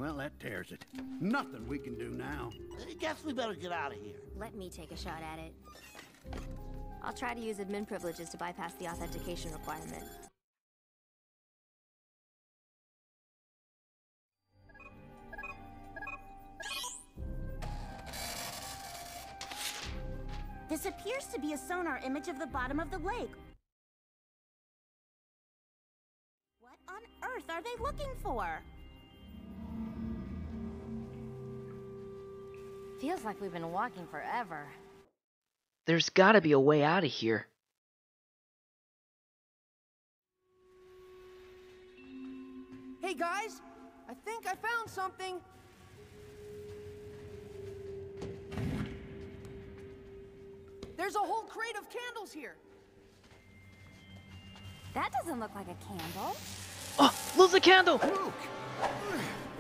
Well, that tears it. Nothing we can do now. I guess we better get out of here. Let me take a shot at it. I'll try to use admin privileges to bypass the authentication requirement. This appears to be a sonar image of the bottom of the lake. What on earth are they looking for? Feels like we've been walking forever. There's gotta be a way out of here. Hey guys, I think I found something. There's a whole crate of candles here. That doesn't look like a candle. Oh, lose the candle! Luke!